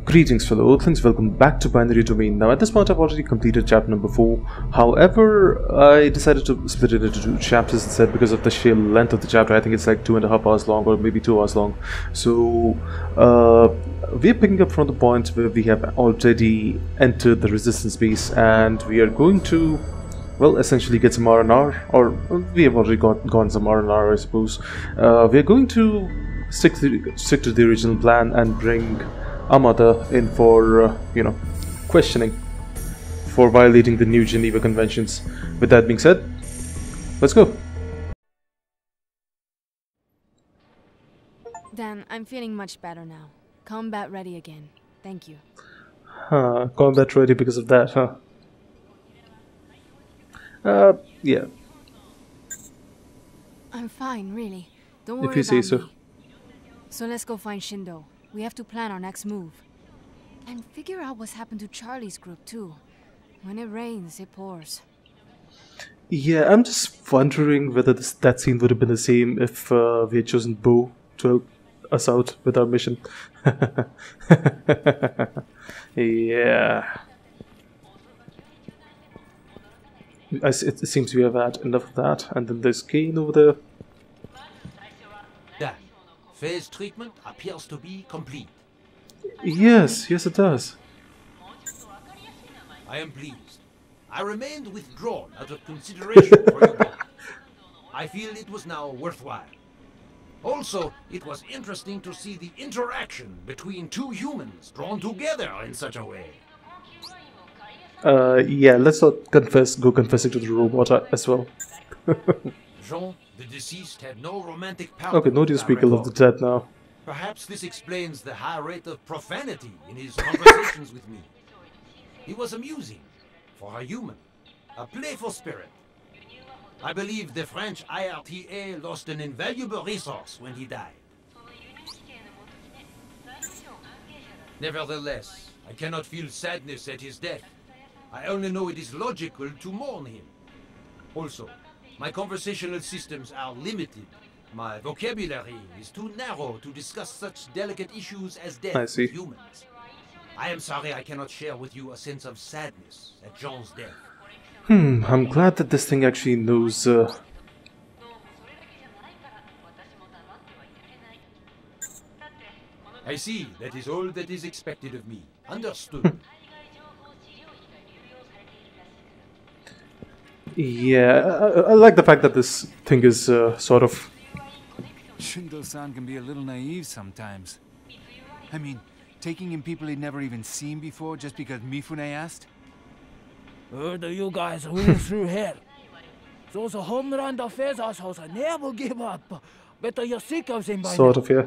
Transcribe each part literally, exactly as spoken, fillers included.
Greetings fellow Earthlings, welcome back to Binary Domain. Now at this point I've already completed chapter number four. However, I decided to split it into two chapters instead because of the sheer length of the chapter. I think it's like two and a half hours long, or maybe two hours long. So uh, we're picking up from the point where we have already entered the resistance base, and we are going to, well, essentially get some R and R, or we have already got gotten some R and R, I suppose. Uh, we are going to stick to the, stick to the original plan and bring Amada in for, uh, you know, questioning for violating the new Geneva Conventions. With that being said, let's go. Dan, I'm feeling much better now. Combat ready again. Thank you. Huh, combat ready because of that, huh? Uh, yeah. I'm fine, really. Don't worry If you say about so. me. So let's go find Shindo. We have to plan our next move. And figure out what's happened to Charlie's group, too. When it rains, it pours. Yeah, I'm just wondering whether this, that scene would have been the same if uh, we had chosen Bo to help us out with our mission. Yeah. I, it, it seems we have had enough of that. And then there's Kane over there. That phase treatment appears to be complete. Yes, yes it does. I am pleased. I remained withdrawn out of consideration for you both. I feel it was now worthwhile. Also, it was interesting to see the interaction between two humans drawn together in such a way. Uh, yeah, let's not confess, go confessing to the robot uh, as well. Jean, the deceased, had no romantic power. Okay, no to speak ill of the dead now. Perhaps this explains the high rate of profanity in his conversations with me. He was amusing, for a human, a playful spirit. I believe the French I R T A lost an invaluable resource when he died. Nevertheless, I cannot feel sadness at his death. I only know it is logical to mourn him. Also, my conversational systems are limited. My vocabulary is too narrow to discuss such delicate issues as death I see. with humans. I am sorry I cannot share with you a sense of sadness at Jean's death. Hmm, I'm glad that this thing actually knows, uh... I see, that is all that is expected of me. Understood. Yeah, I, I like the fact that this thing is uh, sort of... Shindo-san can be a little naive sometimes. I mean, taking in people he'd never even seen before just because Mifune asked? Heard you guys went through hell. Those homeland affairs assholes never give up. But you're sick of them by Sort of, yeah.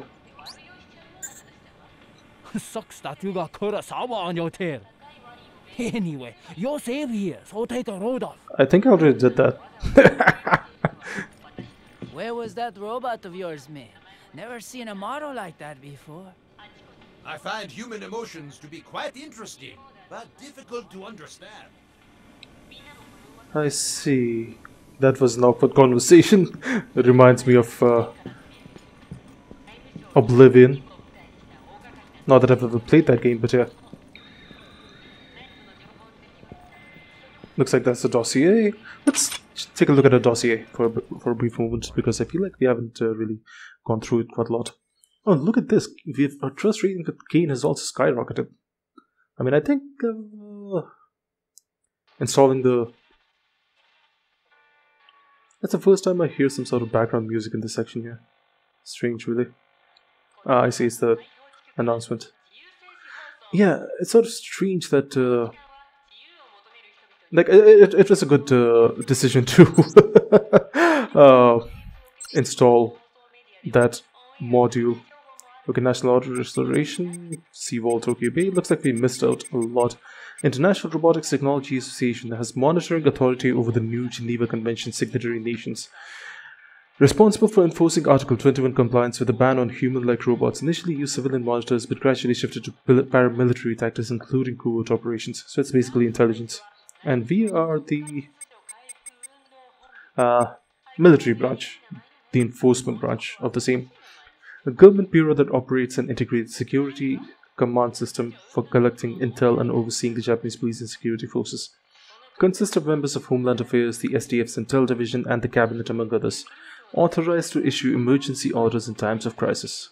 now. Sucks that you got Kurosawa on your tail. Anyway, you're safe here, so take a road off. I think I already did that. Where was that robot of yours, man? Never seen a model like that before. I find human emotions to be quite interesting, but difficult to understand. I see. That was an awkward conversation. It reminds me of uh, Oblivion. Not that I've ever played that game, but yeah. Looks like that's the dossier. Let's take a look at the dossier for a, for a brief moment, because I feel like we haven't uh, really gone through it quite a lot. Oh, look at this. We've, our trust rating with Kane has also skyrocketed. I mean, I think uh, installing the... That's the first time I hear some sort of background music in this section here. Strange, really. Ah, I see, it's the announcement. Yeah, it's sort of strange that... Uh, Like, it, it was a good uh, decision to uh, install that module. Okay, National Order Restoration, Seawall Tokyo Bay. Looks like we missed out a lot. International Robotics Technology Association has monitoring authority over the new Geneva Convention signatory nations. Responsible for enforcing Article twenty-one compliance with the ban on human-like robots. Initially used civilian monitors, but gradually shifted to paramilitary tactics, including covert operations. So it's basically intelligence. And we are the uh, military branch, the enforcement branch of the same. A government bureau that operates an integrated security command system for collecting intel and overseeing the Japanese police and security forces. Consists of members of Homeland Affairs, the S D F's Intel Division, and the Cabinet, among others, authorized to issue emergency orders in times of crisis.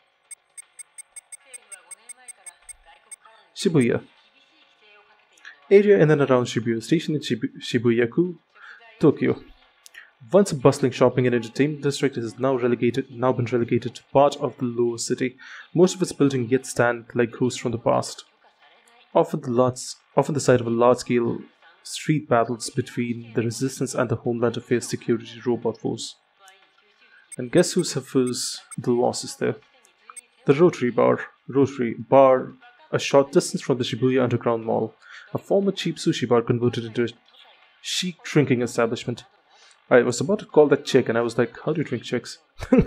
Shibuya. Area in and around Shibuya Station in Shibu Shibuya-ku, Tokyo. Once a bustling shopping and entertainment district, it has now relegated, now been relegated to part of the lower city. Most of its buildings yet stand like ghosts from the past. Often the, large, often the site of a large-scale street battles between the resistance and the Homeland Affairs security robot force. And guess who suffers the losses there? The Rotary Bar. Rotary Bar, a short distance from the Shibuya Underground Mall. A former cheap sushi bar converted into a chic drinking establishment. I was about to call that chick, and I was like, how do you drink chicks?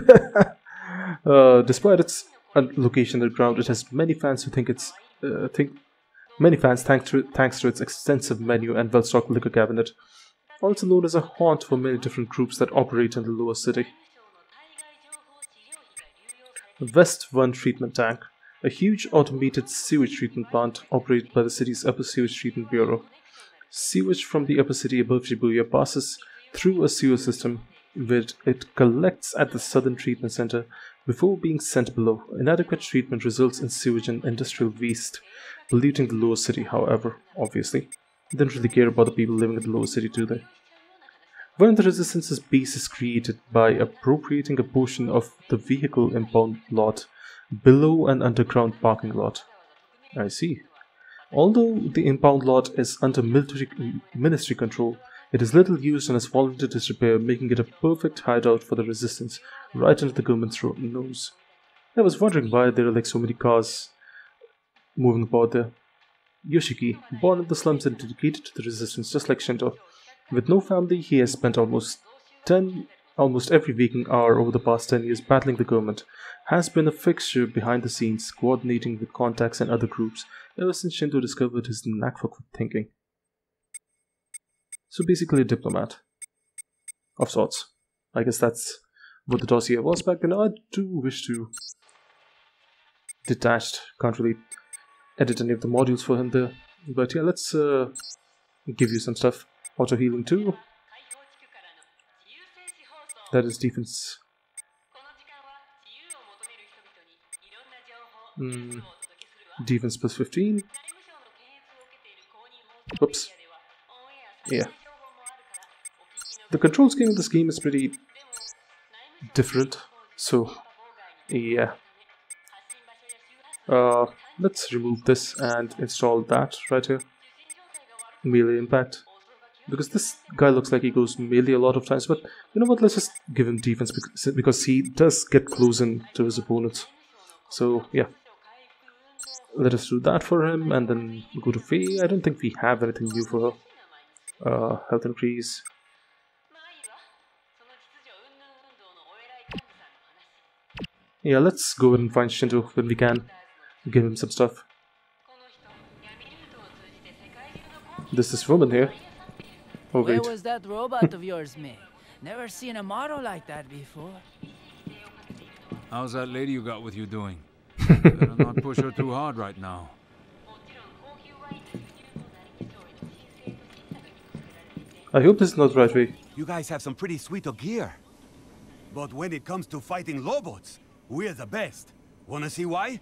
uh, despite its location underground, it has many fans who think it's uh, think many fans thanks to thanks to its extensive menu and well-stocked liquor cabinet. Also known as a haunt for many different groups that operate in the lower city. West one Treatment Tank. A huge automated sewage treatment plant operated by the city's Upper Sewage Treatment Bureau. Sewage from the upper city above Shibuya passes through a sewer system where it collects at the southern treatment center before being sent below. Inadequate treatment results in sewage and industrial waste, polluting the lower city, however, obviously. They don't really care about the people living in the lower city, do they? One of the Resistance's base is created by appropriating a portion of the vehicle impound lot below an underground parking lot. I see. Although the impound lot is under military ministry control, it is little used and has fallen into disrepair, making it a perfect hideout for the resistance, right into the government's nose. I was wondering why there are like so many cars moving about there. Yoshiki, born in the slums and dedicated to the resistance, just like Shinto. With no family, he has spent almost ten almost every waking hour over the past ten years battling the government, has been a fixture behind the scenes, coordinating with contacts and other groups ever since Shinto discovered his knack for thinking. So basically a diplomat. Of sorts. I guess that's what the dossier was back then. I do wish to... Detached. Can't really edit any of the modules for him there. But yeah, let's uh, give you some stuff. Auto healing too. That is defense. Mm. Defense plus fifteen. Whoops. Yeah. The control scheme of this game is pretty different. So, yeah. Uh, let's remove this and install that right here. Melee impact. Because this guy looks like he goes melee a lot of times, but you know what, let's just give him defense because, because he does get close in to his opponents. So, yeah. Let us do that for him, and then go to Faye. I don't think we have anything new for her. Uh, health increase. Yeah, let's go ahead and find Shinto when we can. Give him some stuff. This is woman here. Oh, Where wait. was that robot of yours, man? Never seen a model like that before. How's that lady you got with you doing? Better not push her too hard right now. I hope this is not the right way. You guys have some pretty sweet gear. But when it comes to fighting robots, we're the best. Wanna see why?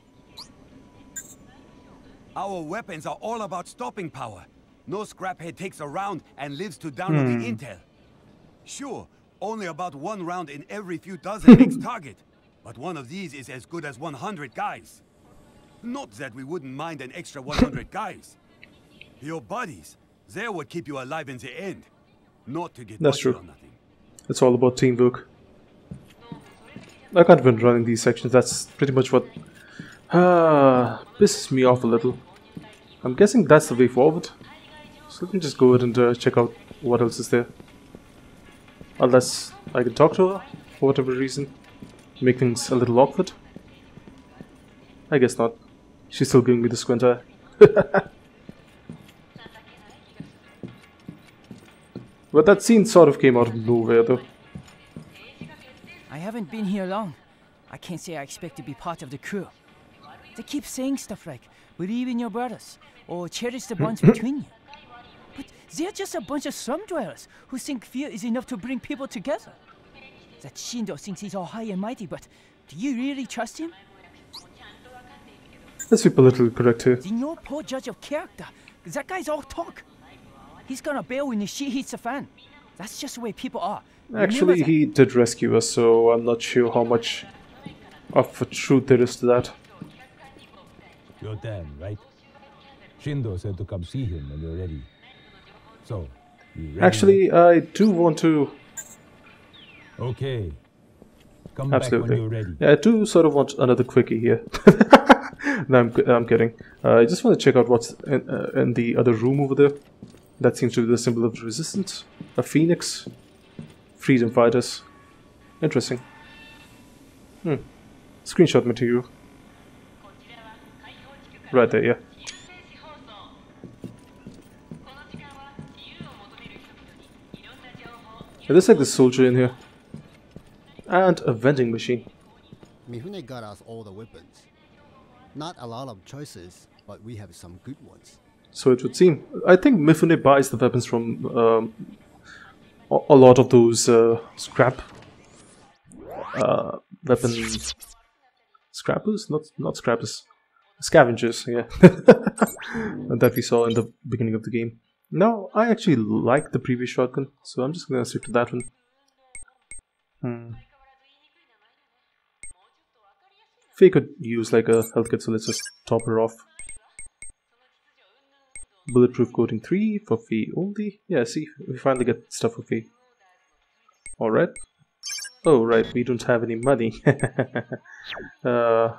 Our weapons are all about stopping power. No scraphead takes a round and lives to download Hmm. the intel. Sure, only about one round in every few dozen makes target. But one of these is as good as one hundred guys. Not that we wouldn't mind an extra one hundred guys. Your buddies, they're what keep you alive in the end. Not to get That's busted true. or nothing. It's all about teamwork. I can't even run in these sections. That's pretty much what uh, pisses me off a little. I'm guessing that's the way forward. So let me just go ahead and uh, check out what else is there. Unless I can talk to her for whatever reason. Make things a little awkward. I guess not. She's still giving me the squint eye. But that scene sort of came out of nowhere though. I haven't been here long. I can't say I expect to be part of the crew. They keep saying stuff like, believe in your brothers, or cherish the bonds between you. But they're just a bunch of slum dwellers who think fear is enough to bring people together. That Shindo thinks he's all high and mighty, but do you really trust him? Let's be politically correct here. He's no poor judge of character. That guy's all talk. He's gonna bail when the shit hits the fan. That's just the way people are. Actually, he did rescue us, so I'm not sure how much of a truth there is to that. Your turn, right? Shindo said to come see him when you're ready. So, you ready? Actually, I do want to... Okay. Come Absolutely. back when you're ready. Yeah, I do sort of want another quickie here. No, I'm, I'm kidding. Uh, I just want to check out what's in, uh, in the other room over there. That seems to be the symbol of resistance. A phoenix. Freedom fighters. Interesting. Hmm. Screenshot material. Right there, yeah. Yeah, there's like this soldier in here. And a vending machine. Mifune got us all the weapons. Not a lot of choices, but we have some good ones. So it would seem. I think Mifune buys the weapons from um, a, a lot of those uh, scrap uh, weapon scrappers, not not scrappers, scavengers. Yeah, that we saw in the beginning of the game. Now I actually like the previous shotgun, so I'm just gonna stick to that one. Hmm. Faye could use like a health kit, so let's just top her off. Bulletproof coating three for Faye only. Yeah, see, we finally get stuff for Faye. Alright. Oh, right, we don't have any money. uh,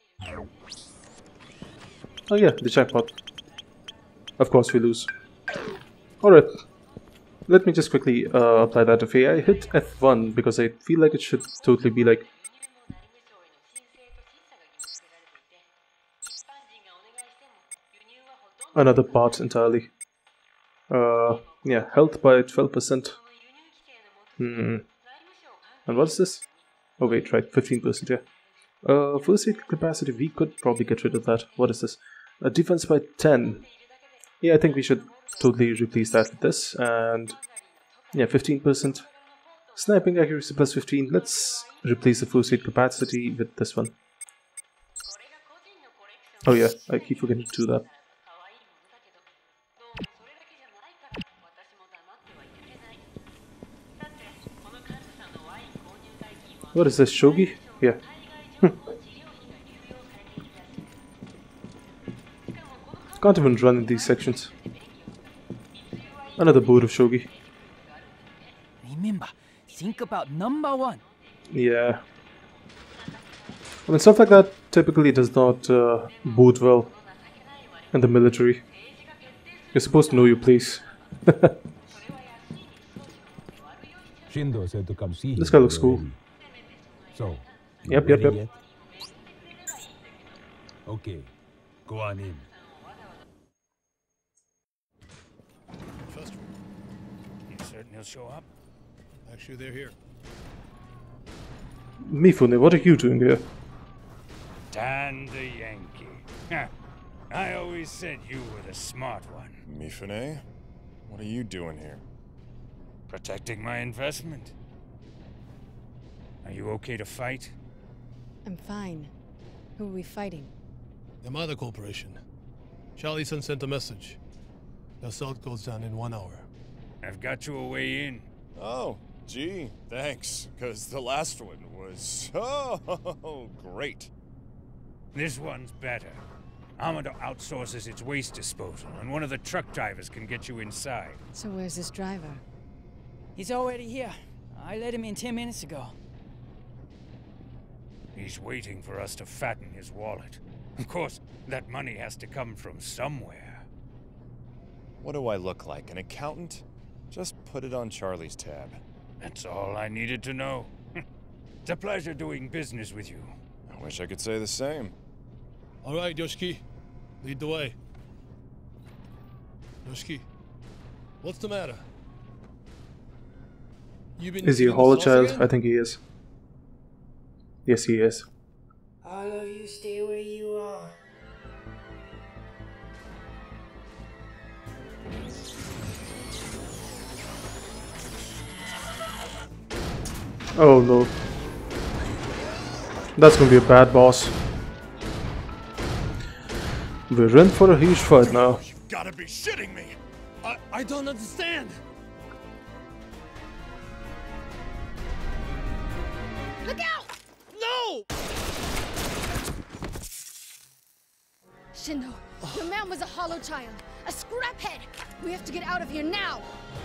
oh yeah, the jackpot. Of course we lose. Alright. Let me just quickly uh, apply that to Faye. I hit F one because I feel like it should totally be like... another part entirely. Uh, yeah, health by twelve percent. Hmm. And what's this? Oh wait, right, fifteen percent, yeah. Uh, first aid capacity, we could probably get rid of that. What is this? Uh, defense by ten. Yeah, I think we should totally replace that with this. And yeah, fifteen percent. Sniping accuracy plus fifteen. Let's replace the first aid capacity with this one. Oh yeah, I keep forgetting to do that. What is this, shogi? Yeah. Can't even run in these sections. Another board of shogi. Remember, think about number one. Yeah. I mean, stuff like that typically does not uh, bode well in the military. You're supposed to know your place. Shindo said to come see him. This guy looks when cool. you're ready. So, you Yep, yep, ready yep. yet? Okay, go on in. Trust me. You certain he'll show up? Actually, they're here. Mifune, what are you doing here? Dan the Yankee. Huh. I always said you were the smart one. Mifune? What are you doing here? Protecting my investment. Are you okay to fight? I'm fine. Who are we fighting? The Amada Corporation. Charlie-san sent a message. The assault goes down in one hour. I've got you a way in. Oh, gee, thanks. Because the last one was so great. This one's better. Amada outsources its waste disposal, and one of the truck drivers can get you inside. So where's this driver? He's already here. I let him in ten minutes ago. He's waiting for us to fatten his wallet. Of course, that money has to come from somewhere. What do I look like, an accountant? Just put it on Charlie's tab. That's all I needed to know. It's a pleasure doing business with you. I wish I could say the same. All right, Yoshiki. Lead the way. Yoshiki, what's the matter? You been Is he a eating the hollow sauce child? again? I think he is. Yes, he is. All of you You stay where you are. Oh no. That's gonna be a bad boss. We're in for a huge fight now. You gotta be shitting me! I, I don't understand! Look out! No! Shindo, your man was a hollow child, a scraphead. We have to get out of here now.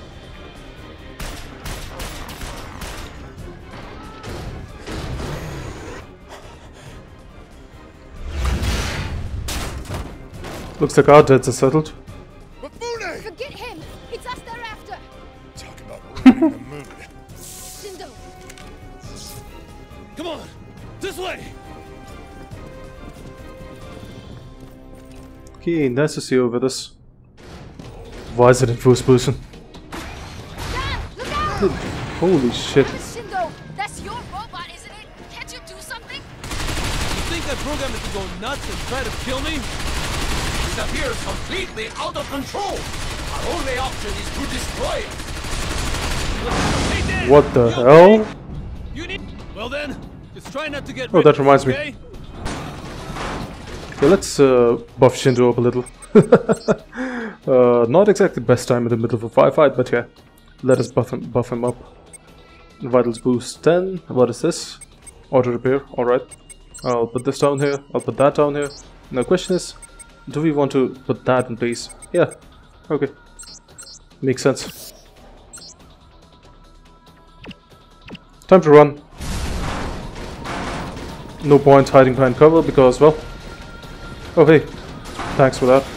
Looks like our debts are settled. Forget him! It's us they're after! Talk about ruining the mood. Shindo! Come on! This way! Okay, nice to see you with us. Why is it in first person? Dad, look out! Holy shit. Shindo, that's your robot, isn't it? Can't you do something? You think I programmed it to go nuts and try to kill me? It appears completely out of control. Our only option is to destroy it. Hey, Dad, What the you hell? okay? You need. Well then, just try not to get. Oh, that reminds me. okay? Okay, let's uh, buff Shindo up a little. uh, not exactly best time in the middle of a firefight, but yeah. Let us buff him, buff him up. Vitals boost ten. What is this? Auto repair. Alright. I'll put this down here. I'll put that down here. Now, question is, do we want to put that in place? Yeah. Okay. Makes sense. Time to run. No point hiding behind cover because, well... Oh hey, thanks for that.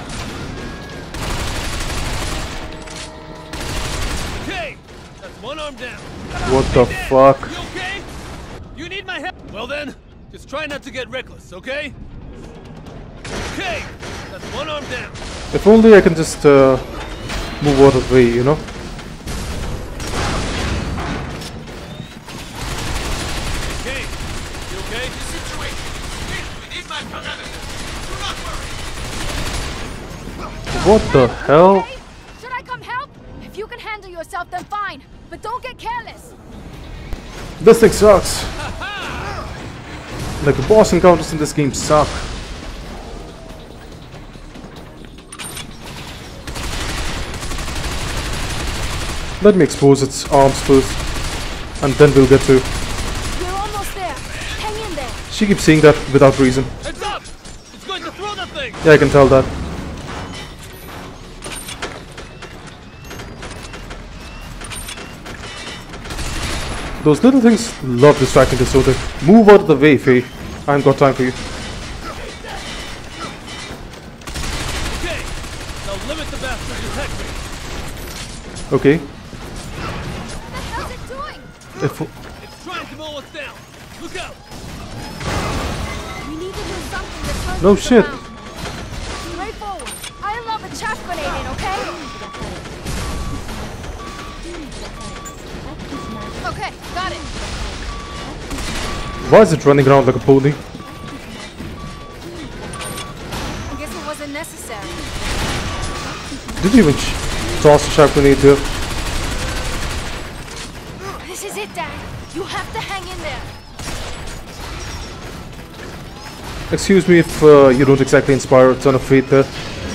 Okay, that's one arm down. What the fuck? You okay? You need my help. Well then, just try not to get reckless, okay? Okay, that's one arm down. If only I can just uh, move out of the way, you know? Okay, you okay? The situation is within my parameters. Do not worry. What the hell? Okay? Should I come help? If you can handle yourself, then fine. But don't get careless. This thing sucks. Like, the boss encounters in this game suck. Let me expose its arms first, and then we'll get to... We're almost there. Hang in there. She keeps saying that without reason. Heads up! It's going to throw that thing! Yeah, I can tell that. Those little things love distracting us, so they move out of the way, Faye. I haven't got time for you. Okay, now limit the bastard's attack rate. Okay. What the hell's it doing? If... It's trying to mow us down. Look out! We need to do something that turns No us shit. around. Straight forward. I love a chaff grenade in, okay? Okay, got it. Why is it running around like a pony? I guess it wasn't necessary. Did you even sh toss a sharp grenade there? This is it, Dad. You have to hang in there. Excuse me if uh, you don't exactly inspire a ton of faith there.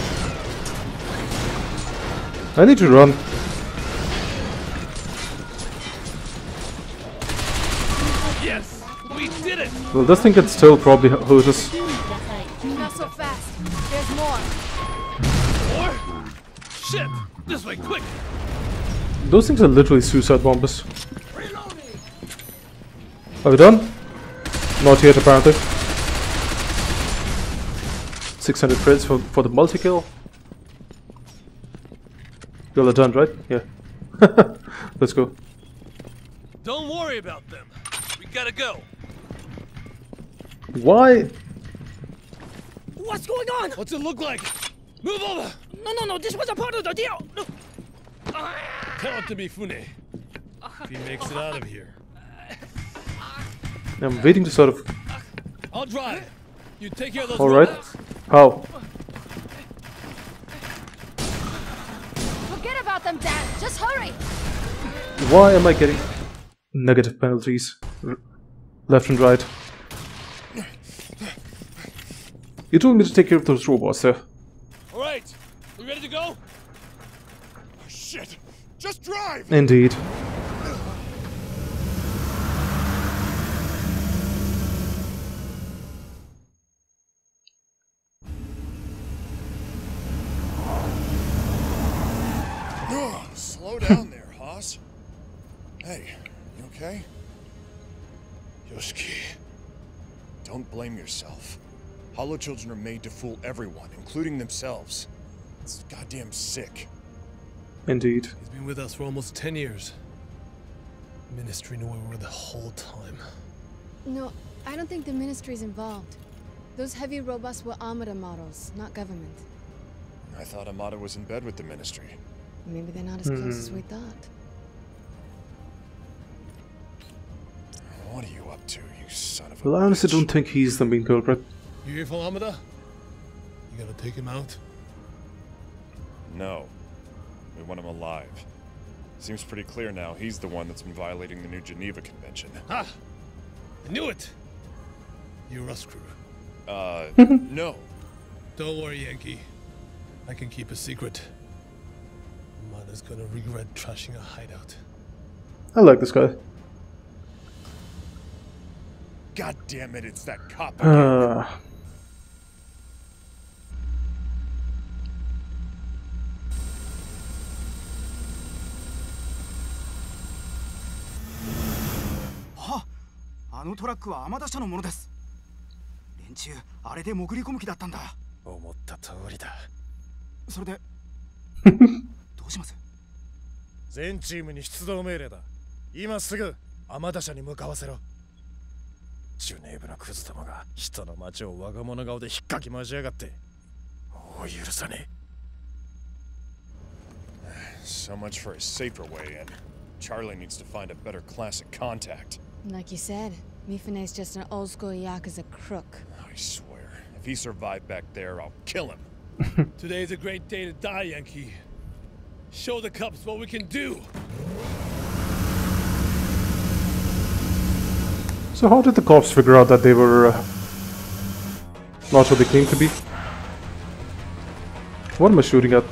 I need to run. Yes, we did it. Well, this thing can still probably h- hurt us. Not so fast. There's more. Or shit, this way, quick. Those things are literally suicide bombers. Are we done? Not yet, apparently. six hundred credits for, for the multi-kill. Y'all are done, right? Yeah. Let's go. Don't worry about them. We gotta go. Why? What's going on? What's it look like? Move over. No, no, no, this was a part of the deal. No. Tell it to me, Fune. If he makes it out of here. I'm waiting to sort of... I'll drive. You take care of those Alright. robots. How? Forget about them, Dad. Just hurry. Why am I getting negative penalties? R left and right. You told me to take care of those robots, sir. Alright, we ready to go? Shit! Just drive! Indeed. Slow down there, Haas. Hey, you okay? Yoshiki, don't blame yourself. Hollow children are made to fool everyone, including themselves. It's goddamn sick. Indeed. He's been with us for almost ten years. Ministry knew we were the whole time. No, I don't think the ministry's involved. Those heavy robots were Amada models, not government. I thought Amada was in bed with the ministry. Maybe they're not as Mm-hmm. close as we thought. What are you up to, you son of a Well, I honestly bitch? don't think he's the main culprit. You hear from Amada? You gotta take him out. No. We want him alive. Seems pretty clear now he's the one that's been violating the new Geneva Convention. Ha! I knew it! You're us crew. Uh, no. Don't worry, Yankee. I can keep a secret. Amada's gonna regret trashing a hideout. I like this guy. God damn it, it's that cop again. Uh, Ha! あのトラックはアマダ社のものです。連中、あれで潜り込む気だったんだ。 思った通りだ。 それでどうします？ 全チームに出動命令だ。今すぐアマダ社に向かわせろ。ジュネーブのクズどもが人の町を我が物顔で引っかき回しやがって。もう許さねえ。So much for a safer way in. Charlie needs to find a better classic contact. Like you said, Mifune's just an old school Yakuza crook. I swear, if he survived back there, I'll kill him. Today's a great day to die, Yankee. Show the cops what we can do. so how did the cops figure out that they were uh, not what they claimed to be? What am I shooting at?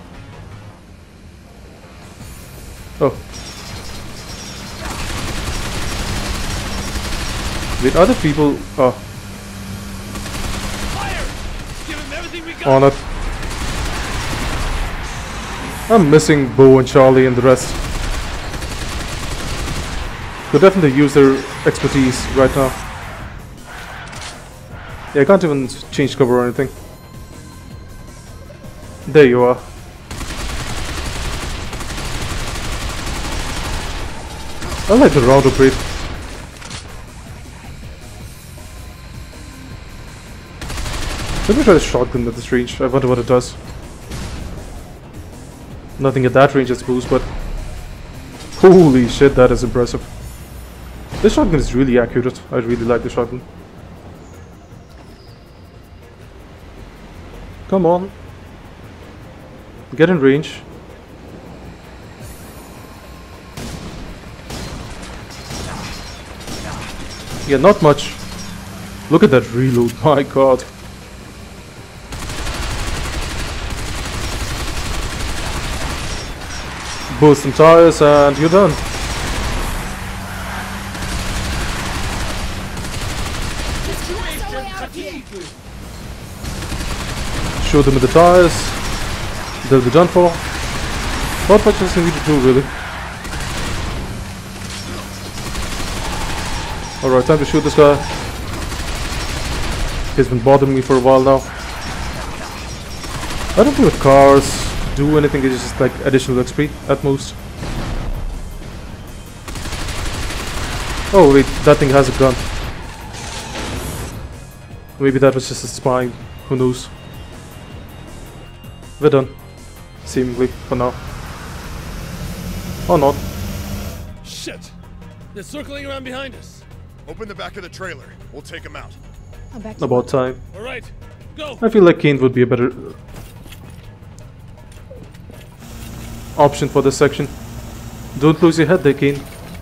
Oh. Wait, other people... Oh. Fire! Give him everything we got. On it. I'm missing Bo and Charlie and the rest. Could definitely use their expertise right now. Yeah, I can't even change cover or anything. There you are. I like the round upgrade. Let me try the shotgun at this range. I wonder what it does. Nothing at that range, I suppose, but holy shit, that is impressive. This shotgun is really accurate. I really like the shotgun. Come on. Get in range. Yeah, not much. Look at that reload, my god. Boost some tires and you're done. Show them with the tires. They'll be done for. Not much else we need to do, really. Alright, time to shoot this guy. He's been bothering me for a while now. I don't think with cars do anything, it's just like additional X P at most. Oh wait, that thing has a gun. Maybe that was just a spine, who knows. We're done. Seemingly, for now. Or not. Shit! They're circling around behind us. Open the back of the trailer. We'll take him out. About time. All right, go. I feel like Kane would be a better option for this section. Don't lose your head there, Kane.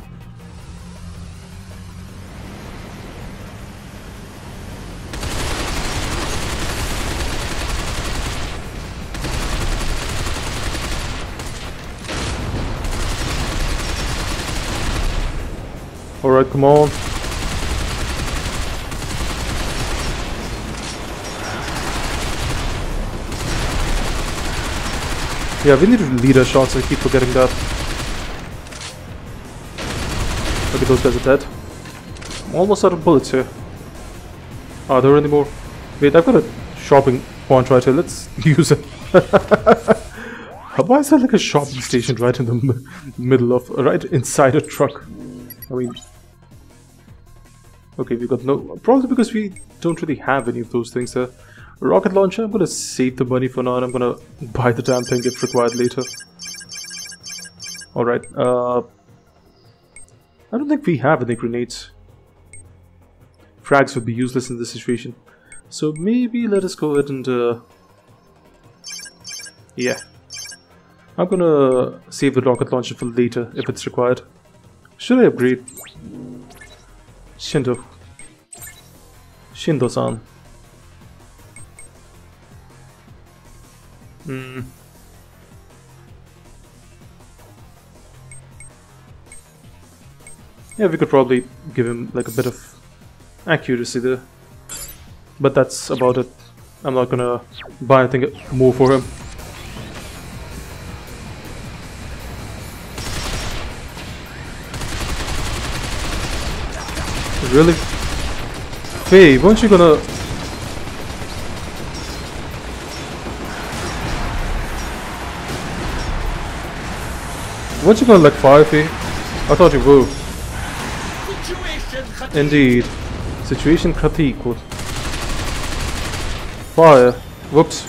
Alright, come on. Yeah, we need to lead our shots, I keep forgetting that. Okay, those guys are dead. I'm almost out of bullets here. Are there any more? Wait, I've got a shopping point right here, let's use it. Why is there like a shopping station right in the m middle of, right inside a truck? I mean... Okay, we got no... Probably because we don't really have any of those things there. Rocket launcher, I'm gonna save the money for now and I'm gonna buy the damn thing if required later. Alright, uh... I don't think we have any grenades. Frags would be useless in this situation. So maybe let us go ahead and... Uh, yeah. I'm gonna save the rocket launcher for later if it's required. Should I upgrade? Shindo. Shindo-san. Hmm. Yeah, we could probably give him like a bit of accuracy there. But that's about it. I'm not gonna buy anything more for him. Really? Hey, weren't you gonna... Weren't you gonna let fire, Faye? I thought you would. Indeed. Situation critical. Fire. Whoops.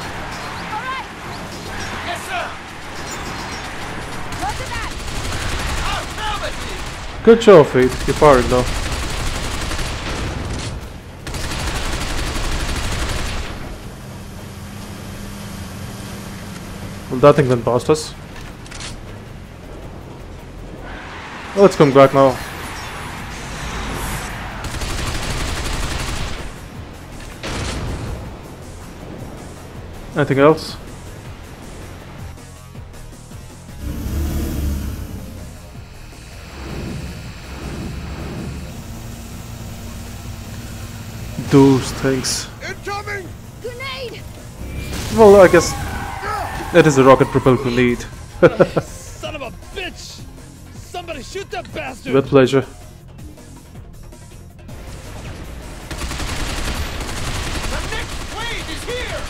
Yes, sir. Look at that. Good job, Faith. You're firing now. Well, that thing then passed us. Oh, let's come back now. Anything else? Those things. Incoming! Grenade! Well, I guess it is a rocket-propelled grenade. Son of a bitch! Somebody shoot that bastard! With pleasure. The next wave is here!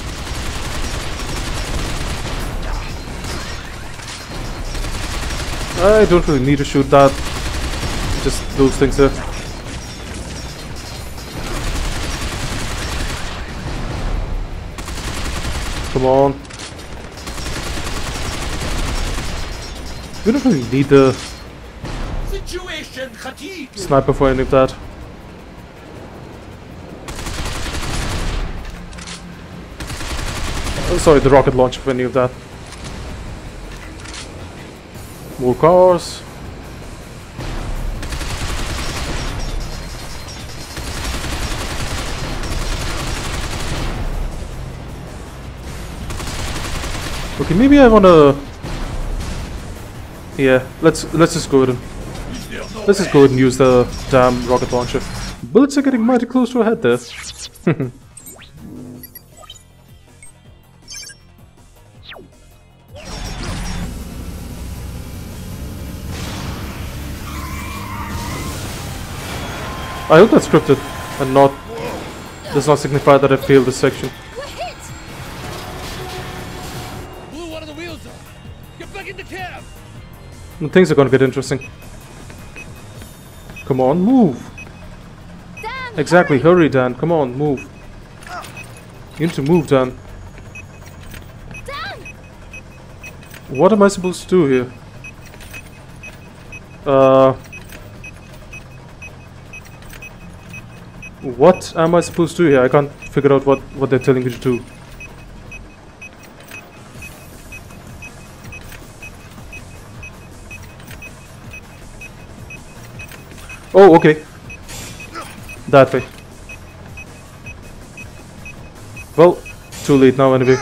I don't really need to shoot that. Just those things there. Come on. We don't really need the sniper for any of that. Oh, sorry, the rocket launcher for any of that. More cars. Okay, maybe I wanna. Yeah, let's let's just go ahead and let's just go ahead and use the damn rocket launcher. Bullets are getting mighty close to our head there. I hope that's scripted and not does not signify that I failed this section. Blew one of the wheels off. Get back in the cab. And things are gonna get interesting. Come on, move. Dan, exactly, hurry. hurry, Dan. Come on, move. You need to move, Dan. Dan. What am I supposed to do here? Uh. What am I supposed to do here? I can't figure out what, what they're telling me to do. Oh, okay. That way. Well, too late now anyway.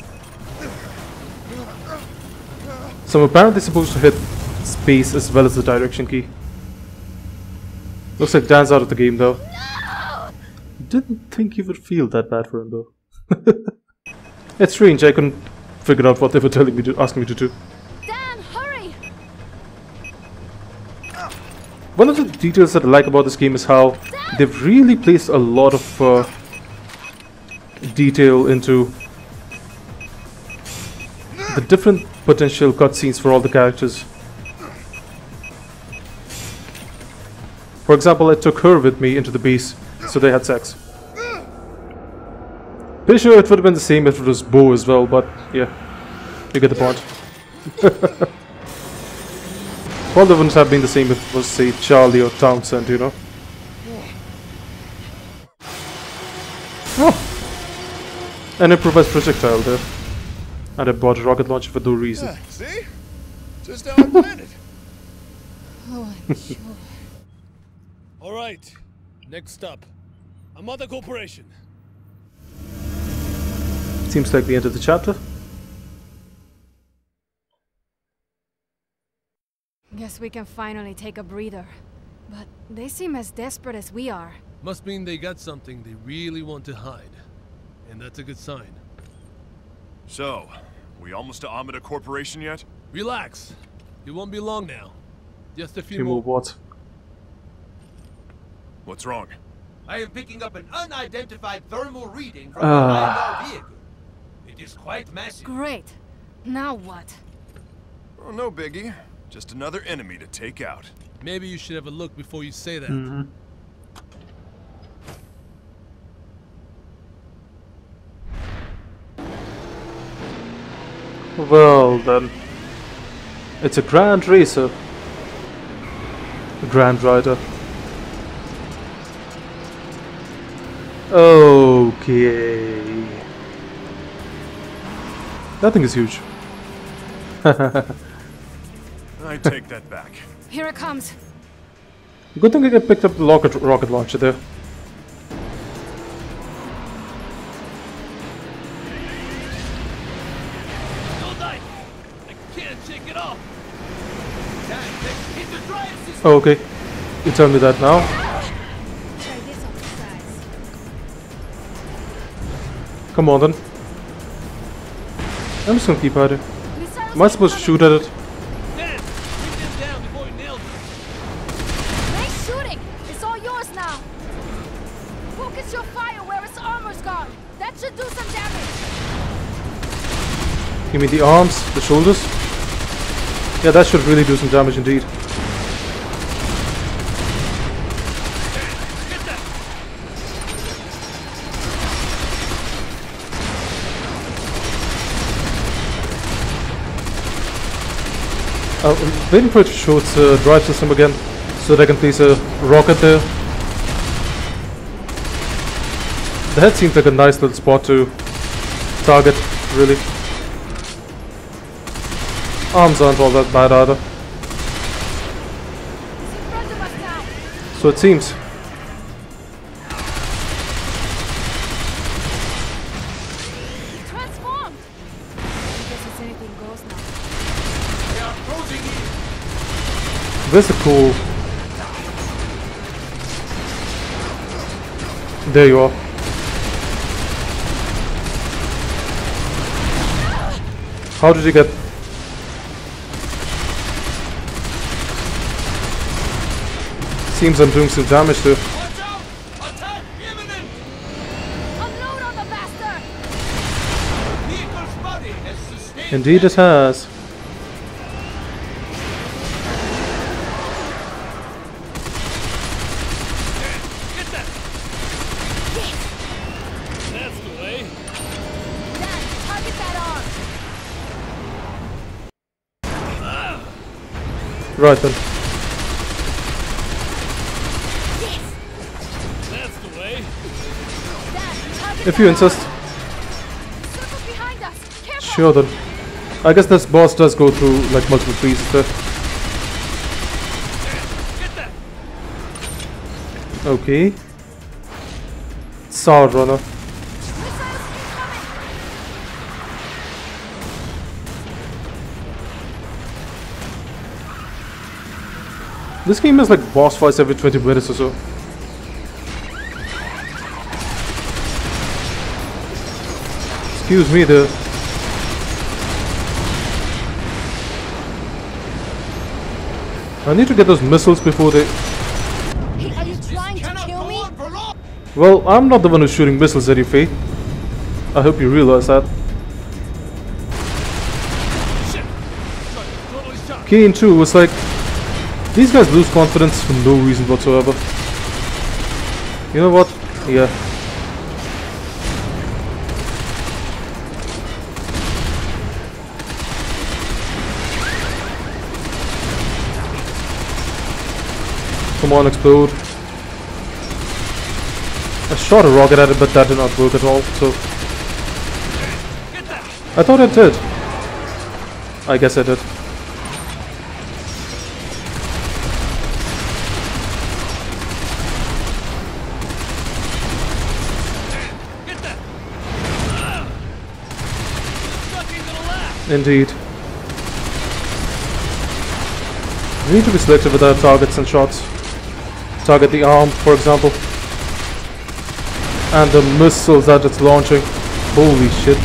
So I'm apparently supposed to hit space as well as the direction key. Looks like Dan's out of the game though. Didn't think you would feel that bad for him though. It's strange, I couldn't figure out what they were telling me to, asking me to do. Dan, hurry! One of the details that I like about this game is how they've really placed a lot of uh, detail into the different potential cutscenes for all the characters. For example, I took her with me into the base, so they had sex. Pretty sure it would have been the same if it was Bo as well, but yeah, you get the point. Probably wouldn't have been the same if it was, say, Charlie or Townsend, you know. Oh! An improvised projectile there. And I bought a rocket launcher for no reason. Ah, see? Just how I planned it. Oh, I'm sure. Alright, next up. Amada Corporation. Seems like the end of the chapter. Guess we can finally take a breather. But they seem as desperate as we are. Must mean they got something they really want to hide. And that's a good sign. So, we almost to Amada Corporation yet? Relax. It won't be long now. Just a few, Few more. more what? What's wrong? I am picking up an unidentified thermal reading from Ah. behind our vehicle. It is quite massive. Great. Now what? Oh, no biggie. Just another enemy to take out. Maybe you should have a look before you say that. Mm-hmm. Well then, it's a Grand Racer, a Grand Rider. Okay, that thing is huge. I take that back. Here it comes. Good thing I picked up the rocket rocket launcher there. Oh, okay. You tell me that now. Come on then. I'm just gonna keep at it. Am I supposed to shoot at it? Nice shooting! It's all yours now! Focus your fire where its armor's gone! That should do some damage! Give me the arms, the shoulders. Yeah, that should really do some damage indeed. Uh, I'm waiting for it to show its uh, drive system again, so that I can place a rocket there. The head seems like a nice little spot to target, really. Arms aren't all that bad either. So it seems. Transformed! I guess it's anything goes now. They are closing in. This is cool. There you are. How did you get? Seems I'm doing some damage too. Watch out! Attack imminent! Unload on the bastard! Vehicle's body has sustained. Indeed it has. Get that! That's the way. Dan, target that arm! Right then. That's the way. If you insist. Circle behind us. Careful. Sure then. I guess this boss does go through like multiple phases there. Okay. Tsar runner. This game is like boss fights every twenty minutes or so. Excuse me there. I need to get those missiles before they... Are you trying to kill me? Well, I'm not the one who's shooting missiles at you, Faye. I hope you realize that. Kane too was like... These guys lose confidence for no reason whatsoever. You know what? Yeah. Come on, explode. I shot a rocket at it, but that did not work at all, so... I thought it did. I guess I did. Indeed. We need to be selective with our targets and shots. Target the arm, for example. And the missiles that it's launching. Holy shit.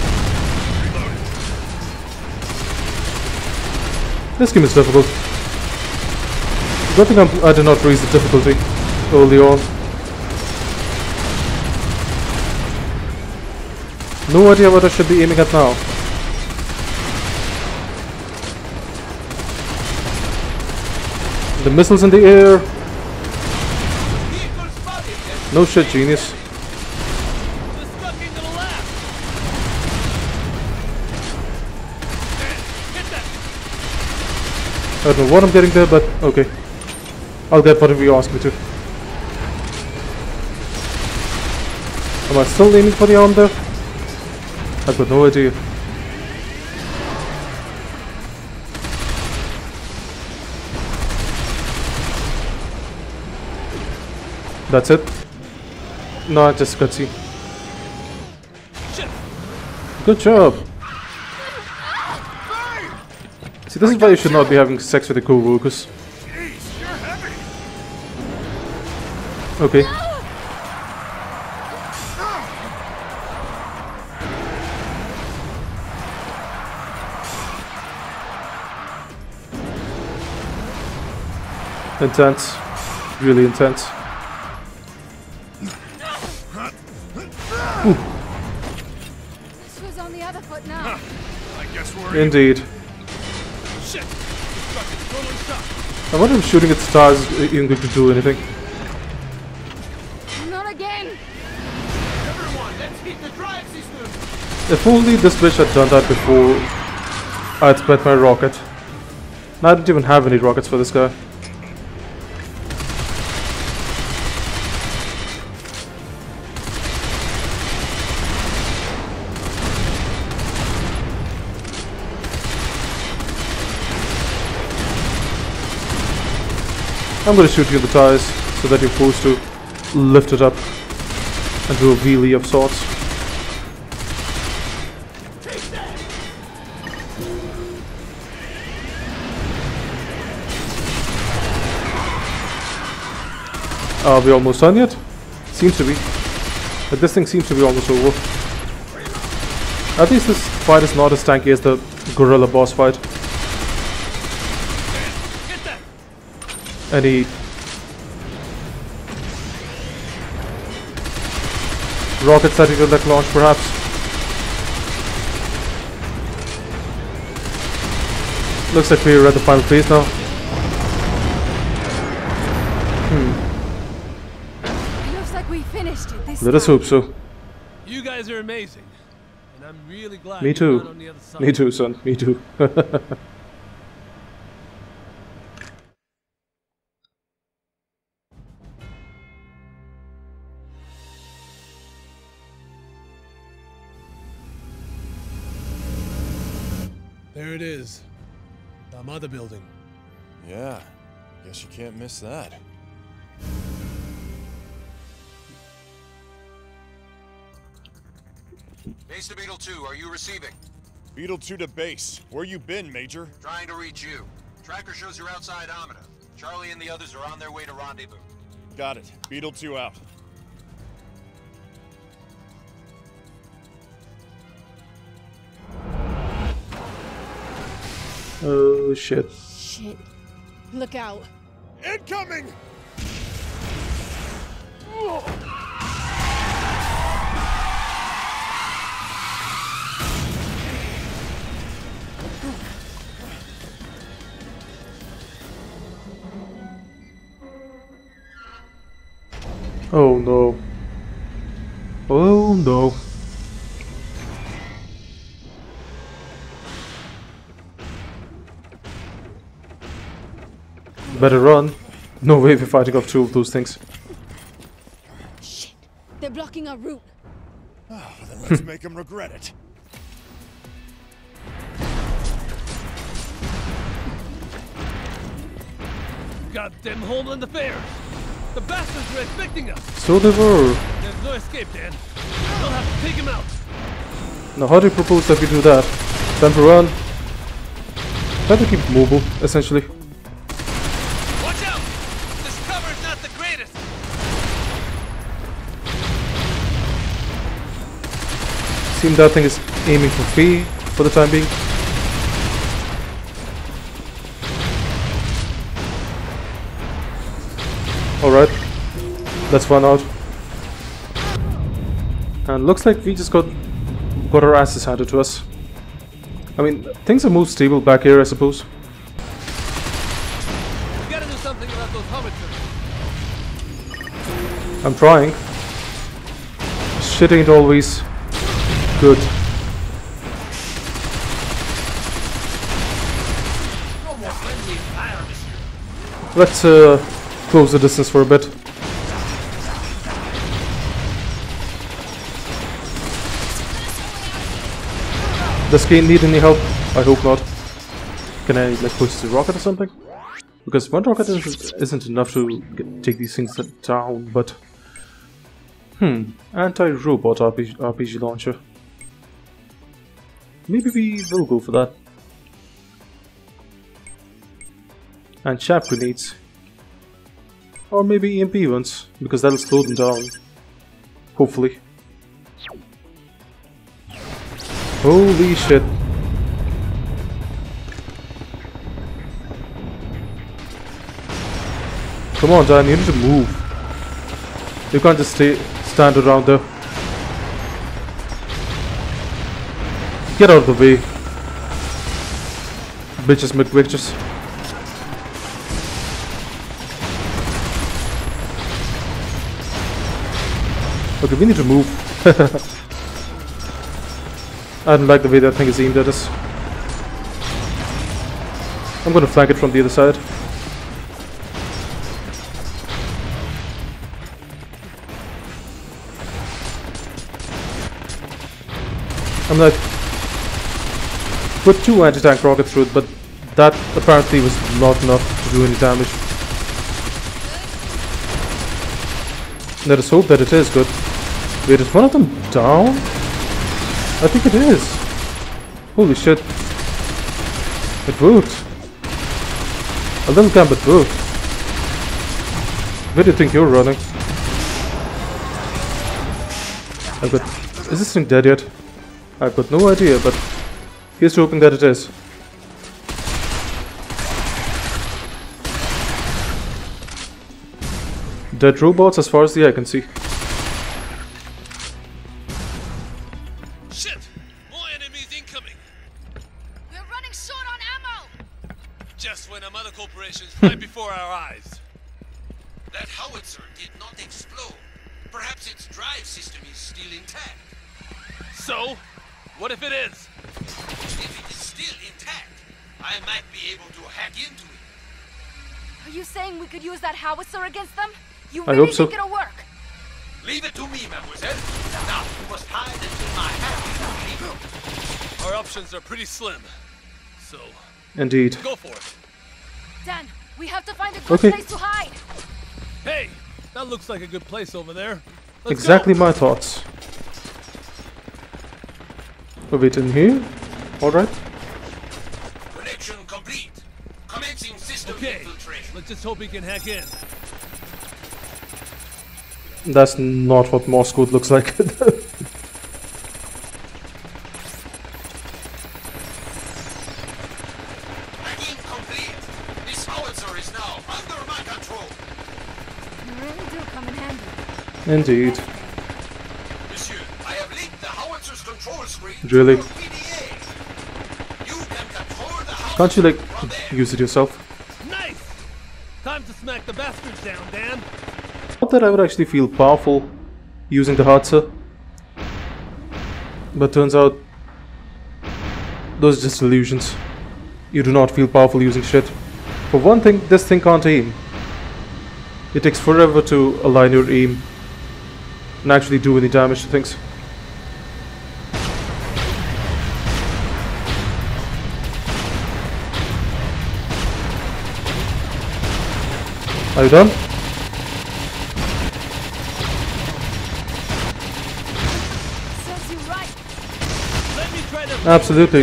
This game is difficult. Good thing I'm, I did not raise the difficulty early on. No idea what I should be aiming at now. The missiles in the air. No shit, genius. I don't know what I'm getting there, but okay. I'll get whatever you ask me to. Am I still aiming for the arm there? I've got no idea. That's it? No, just cutscene. Good job! See, this is why you should not be having sex with your co-workers. Okay. Intense. Really intense. Ooh. This was on the other foot now. I guess we're Indeed. Shit! This truck is totally shot. I wonder if shooting at stars is even going to do anything. Not again. Everyone, let's hit the drive system. If only this bitch had done that before I'd spent my rocket. I didn't even have any rockets for this guy. I'm gonna shoot you in the tires so that you're forced to lift it up and do a wheelie of sorts. Are we almost done yet? Seems to be. But this thing seems to be almost over. At least this fight is not as tanky as the gorilla boss fight. Any rockets that you could like launch, perhaps? Looks like we're at the final phase now. Hmm. Looks like we finished it this Let us hope so. You guys are amazing, and I'm really glad. Me you're not too. on the other side. Me too, son. Me too. There it is. The Amada building. Yeah, guess you can't miss that. Base to Beetle two, are you receiving? Beetle two to base. Where you been, Major? Trying to reach you. Tracker shows you're outside Amada. Charlie and the others are on their way to rendezvous. Got it. Beetle two out. Oh shit. Shit. Look out. Incoming! Oh no. Oh no. Better run. No way we're fighting off two of those things. Shit. They're blocking our route. Oh, then let's make him regret it. Goddamn Homeland Affairs! The bastards were expecting us! So they were. There's no escape, Dan. We'll have to take him out. Now how do you propose that we do that? Time to run. Time to keep mobile, essentially. Watch out! This cover is not the greatest! Seems that thing is aiming for free for the time being. Alright, let's run out. And looks like we just got got our asses handed to us. I mean, things are more stable back here, I suppose. We gotta do something about those howitzers. I'm trying. Shit ain't always good. Let's uh, close the distance for a bit. Does Kane need any help? I hope not. Can I like push the rocket or something? Because one rocket isn't, isn't enough to get, take these things down, but... Hmm, anti-robot R P G, R P G launcher. Maybe we will go for that. And chaff grenades. Or maybe E M P ones, because that'll slow them down. Hopefully. Holy shit. Come on, Dan, you need to move. You can't just stay stand around there. Get out of the way. Bitches McWitches. Okay, we need to move. I don't like the way that thing is aimed at us. I'm gonna flank it from the other side. I'm like, put two anti-tank rockets through it, but that apparently was not enough to do any damage. Let us hope that it is good. Wait, is one of them down? I think it is. Holy shit. It worked. A little gambit worked. Where do you think you're running? I've got... Is this thing dead yet? I've got no idea, but here's hoping that it is. Dead robots as far as the eye can see. Shit! More enemies incoming! We're running short on ammo! Just when Amada Corporation's right before our eyes. That howitzer did not explode. Perhaps its drive system is still intact. So? What if it is? If it is still intact, I might be able to hack into it. Are you saying we could use that howitzer against them? You I really hope so. think it'll work? Leave it to me, mademoiselle. Now, you must hide until my hat is complete. Our options are pretty slim. so Indeed. go for it. Dan, we have to find a good Okay. place to hide. Hey, that looks like a good place over there. Let's Exactly go. my thoughts. Oh, wait, in here? Alright. Connection complete. Commencing system Okay, infiltration. let's just hope he can hack in. That's not what Morse code looks like. Hacking complete. This howitzer is now under my control. You really do come in handy. Indeed. Monsieur, I have linked the howitzer's control screen Really? to your P D A. You can control the howitzer. Can't you, like, use it yourself? Nice! Time to smack the bastards down, Dan. Not that I would actually feel powerful using the howitzer. But turns out, those are just illusions. You do not feel powerful using shit. For one thing, this thing can't aim. It takes forever to align your aim and actually do any damage to things. Are you done? Serves you right. Let me try to. Absolutely.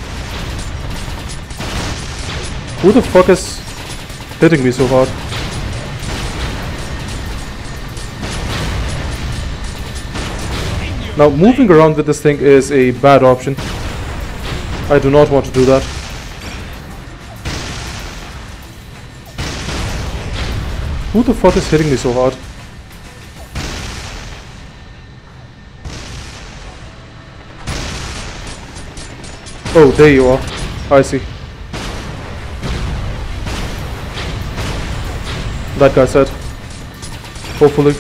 Who the fuck is hitting me so hard? Now, moving around with this thing is a bad option. I do not want to do that. Who the fuck is hitting me so hard? Oh, there you are. I see. That guy said. Hopefully.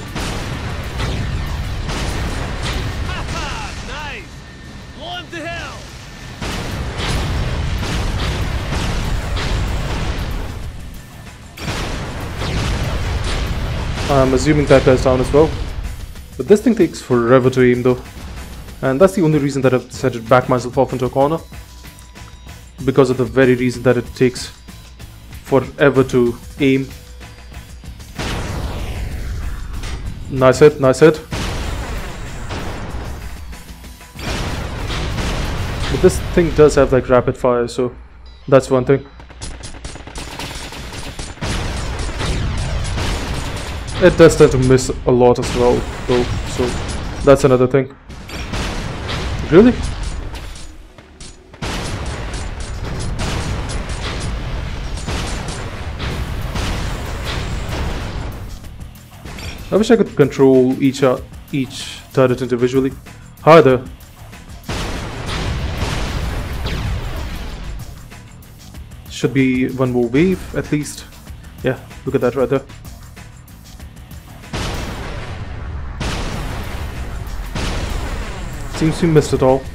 Nice! Blow him to hell! I'm assuming that guy's down as well. But this thing takes forever to aim though. And that's the only reason that I've decided to back myself off into a corner. Because of the very reason that it takes forever to aim. Nice hit, nice hit. But this thing does have like rapid fire, so that's one thing. It does tend to miss a lot as well, though, so that's another thing. Really? I wish I could control each uh, each turret individually. Harder. Should be one more wave at least. Yeah, look at that right there. Seems we missed it all.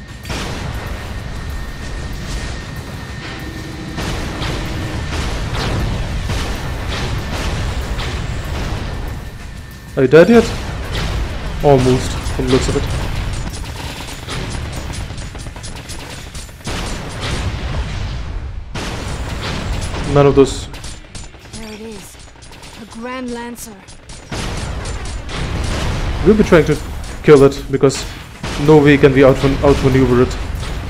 Are you dead yet? Almost, from the looks of it. None of those. There it is. The Grand Lancer. We'll be trying to kill it because no way can we out outmaneuver it.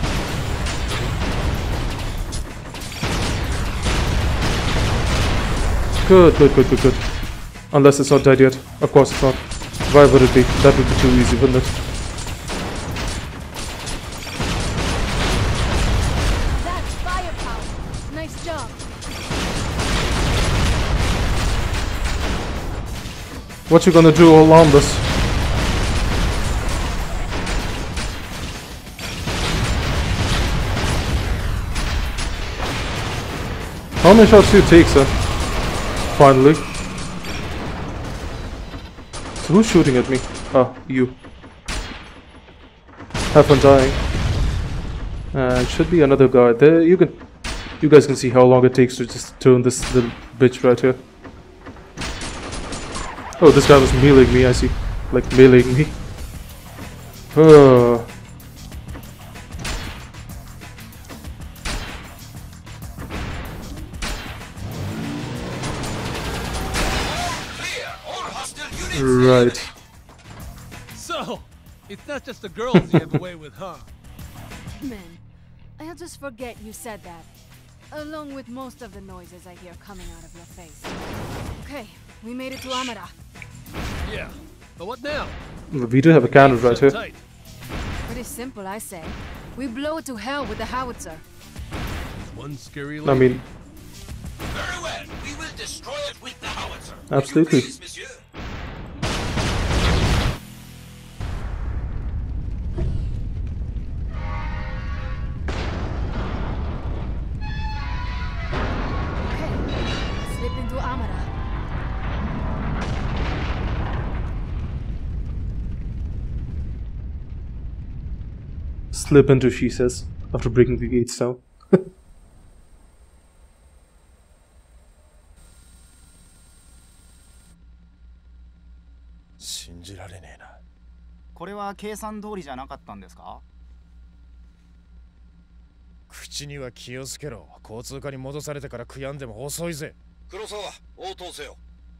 Good, good, good, good, good. Unless it's not dead yet. Of course it's not. Why would it be? That would be too easy, wouldn't it? That's firepower. Nice job. What you gonna do all on this? How many shots do you take, sir? Finally. So who's shooting at me? Ah, you. Have fun dying. And should be another guy there. You can, you guys can see how long it takes to just turn this little bitch right here. Oh, this guy was meleeing me. I see, like meleeing me. Uh. Right. So, it's not just the girls you have a way with, huh? Man, I'll just forget you said that. Along with most of the noises I hear coming out of your face. Okay, we made it to Amada. Yeah, but what now? We do have a cannon right here. Tight. Pretty simple, I say. We blow it to hell with the howitzer. One scary I mean, Very well. We will destroy it with the howitzer. absolutely. Please, monsieur. Slip into Amada. Slip into, she says, after breaking the gates down. 信じられねえな。 これは計算通りじゃなかったんですか？ 口には気をつけろ。交通課に戻されてから悔やんでも遅いぜ。 黒沢、応答せよ。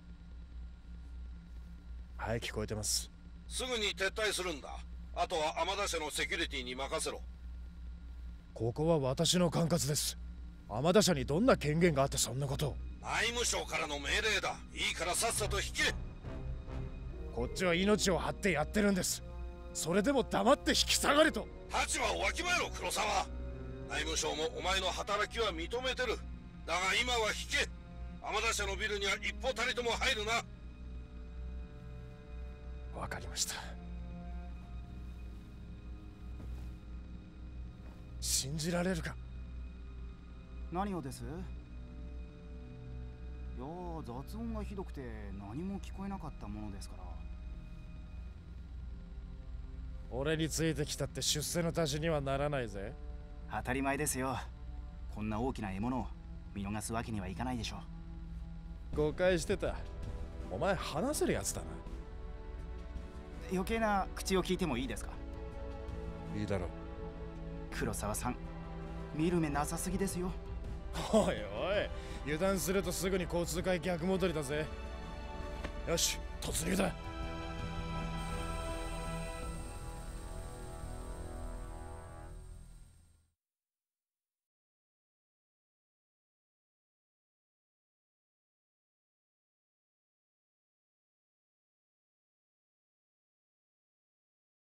はい、聞こえてます。 すぐに撤退するんだ。あとは天田社のセキュリティに任せろ。 ここは私の管轄です。天田社にどんな権限があってそんなことを。 内務省からの命令だ。いいからさっさと引け。 こっちは命を張ってやってるんです。それでも黙って引き下がれと。 立場をわきまえろ、黒沢。内務省もお前の働きは認めてる。だが今は引け。天田社のビルには一歩たりとも入るな。 わかりました。信じられるか。 何をです？いやー、雑音がひどくて何も聞こえなかったものですから。 俺についてきたって出世の足しにはならないぜ。 当たり前ですよ。こんな大きな獲物を見逃すわけにはいかないでしょう。誤解してた。お前話せるやつだな。 余計な口を聞いてもいいですか？ いいだろう。 黒沢さん、見る目なさすぎですよ。 おいおい、油断するとすぐに交通会逆戻りだぜ。よし、突入だ。